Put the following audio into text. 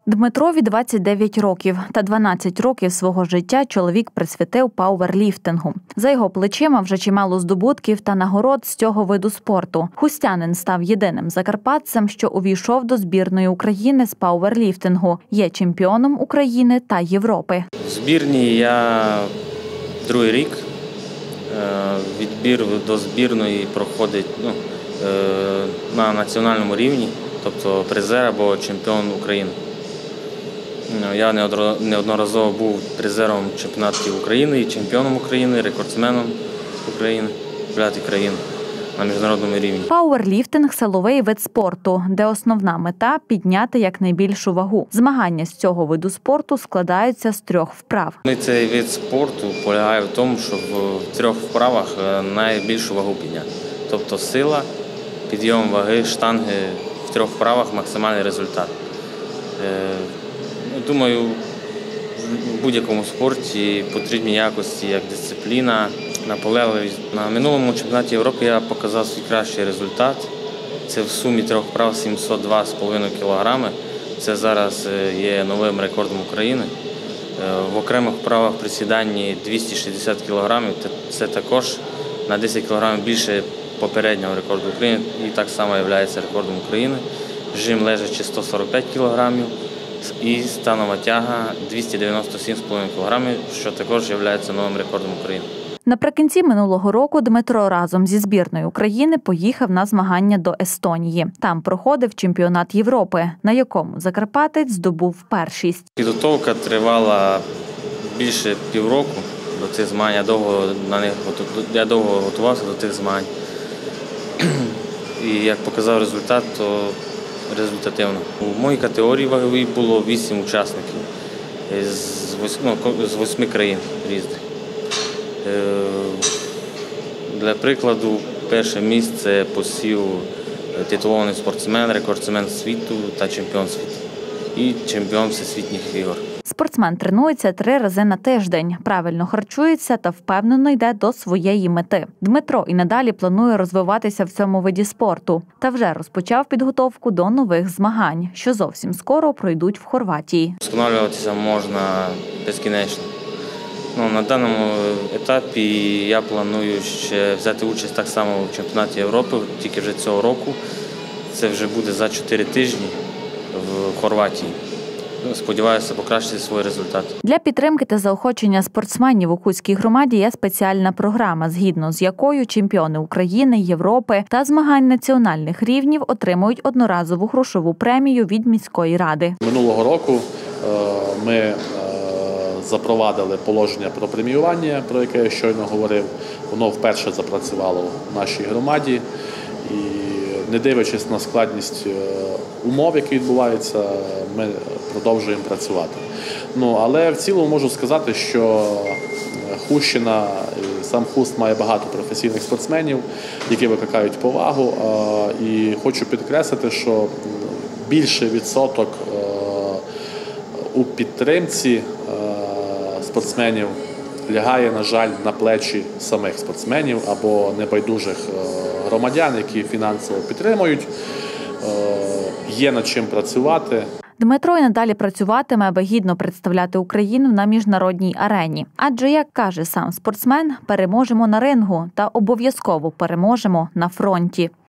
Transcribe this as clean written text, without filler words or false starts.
Дмитрові 29 років, та 12 років свого життя чоловік присвятив пауерліфтингу. За його плечима вже чимало здобутків та нагород з цього виду спорту. Хустянин став єдиним закарпатцем, що увійшов до збірної України з пауерліфтингу. Є чемпіоном України та Європи. В збірній я другий рік. Відбір до збірної проходить на національному рівні, тобто призер або чемпіон України. Я неодноразово був призером чемпіонатів України, і чемпіоном України, рекордсменом України, чемпіонатів країни на міжнародному рівні. Пауерліфтинг – силовий вид спорту, де основна мета – підняти якнайбільшу вагу. Змагання з цього виду спорту складаються з 3 вправ. Цей вид спорту полягає в тому, щоб в 3 вправах найбільшу вагу підняти. Тобто сила, підйом ваги, штанги в 3 вправах максимальний результат. Думаю, в будь-якому спорті потрібні якості, як дисципліна, наполегливість. На минулому чемпіонаті Європи я показав свій кращий результат. Це в сумі 3 вправ 702,5 кг. Це зараз є новим рекордом України. В окремих вправах присіданні 260 кг. Це також на 10 кг більше попереднього рекорду України і так само є рекордом України. Жим лежачи 145 кг. І станова тяга 297,5 кг, що також є новим рекордом України. Наприкінці минулого року Дмитро разом зі збірною України поїхав на змагання до Естонії. Там проходив чемпіонат Європи, на якому закарпатець здобув першість. Підготовка тривала більше півроку до цих змагань. Я довго готувався до тих змагань. І як показав результат, то результативно. У моїй категорії ваговій було 8 учасників з 8 країн різних. Для прикладу, перше місце посів титулований спортсмен, рекордсмен світу та чемпіон світу. І чемпіон всесвітніх ігор. Спортсмен тренується 3 рази на тиждень, правильно харчується та впевнено йде до своєї мети. Дмитро і надалі планує розвиватися в цьому виді спорту та вже розпочав підготовку до нових змагань, що зовсім скоро пройдуть в Хорватії. Встановлюватися можна безкінечно. На даному етапі я планую ще взяти участь так само в чемпіонаті Європи, тільки вже цього року. Це вже буде за 4 тижні в Хорватії. Сподіваюся покращити свої результати. Для підтримки та заохочення спортсменів у Хуській громаді є спеціальна програма, згідно з якою чемпіони України, Європи та змагань національних рівнів отримують одноразову грошову премію від міської ради. Минулого року ми запровадили положення про преміювання, про яке я щойно говорив. Воно вперше запрацювало в нашій громаді. І не дивлячись на складність умов, які відбуваються, ми продовжуємо працювати. Але в цілому можу сказати, що Хустщина, сам Хуст має багато професійних спортсменів, які викликають повагу. І хочу підкреслити, що більший відсоток у підтримці спортсменів лягає, на жаль, на плечі самих спортсменів або небайдужих громадян, які фінансово підтримують. Є над чим працювати. Дмитро й надалі працюватиме, аби гідно представляти Україну на міжнародній арені. Адже, як каже сам спортсмен, переможемо на рингу та обов'язково переможемо на фронті.